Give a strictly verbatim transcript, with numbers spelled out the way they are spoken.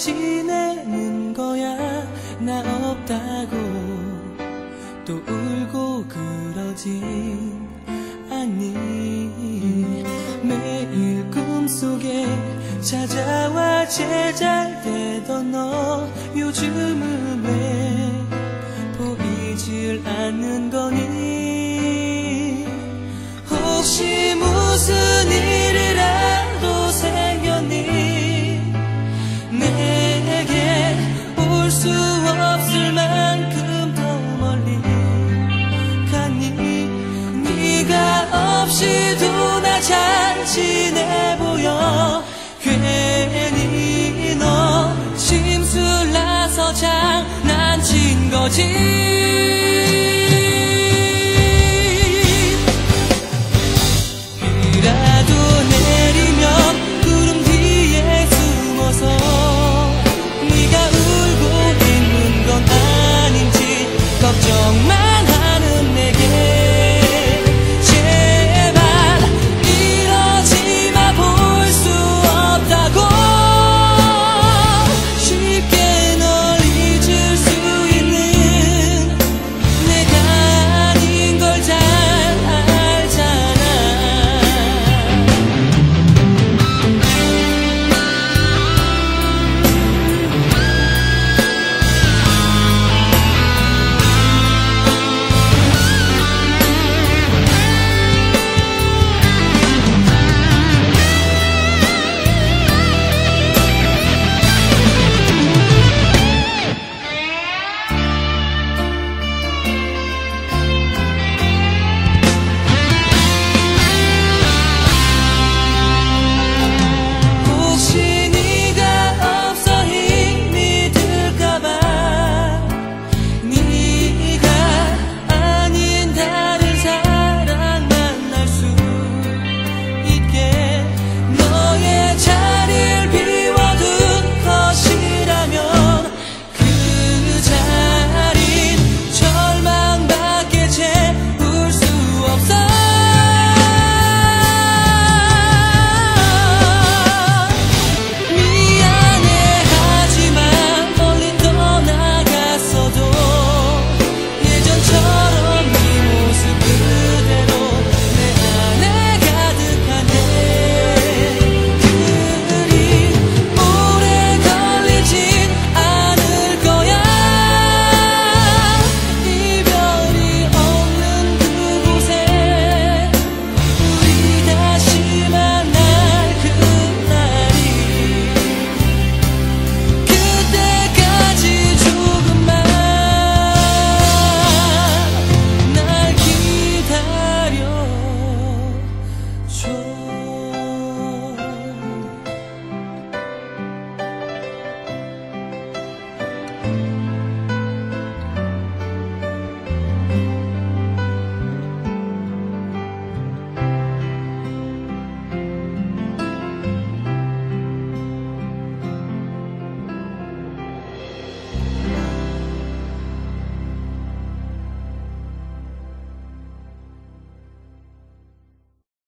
지내는 거야. 나 없다고 또 울고 그러진 않니. 매일 꿈속에 찾아와 제잘되던 너 요즘은 왜 보이질 않는 거니. 혹시 무슨 일이라도 생겼니. 내게 올 수 없을 만큼 더 멀리 갔니. 네가 없이도 나 잘 지내 보여. 괜히 너 심술 나서 장난친 거지. 비라도 내리면 구름 뒤에 숨어서 네가 울고 있는 건 아닌지 걱정 마.